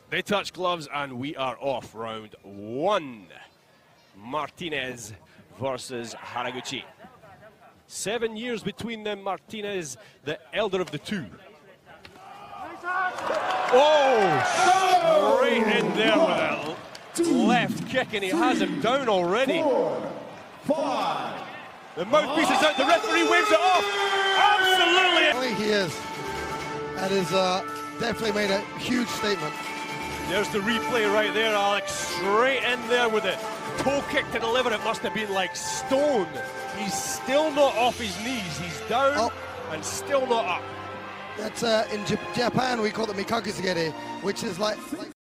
They touch gloves and we are off. Round one. Martinez versus Haraguchi. 7 years between them. Martinez, the elder of the two. Oh, straight in there with a left kick, and he has him down already. 4, 5. The mouthpiece is out, the referee waves it off. Absolutely. I think he is. That is definitely made a huge statement. There's the replay right there, Alex. Straight in there with it. Toe kick to deliver. It must have been like stone. He's still not off his knees. He's down and still not up. That's in Japan we call it mikakizugere, which is like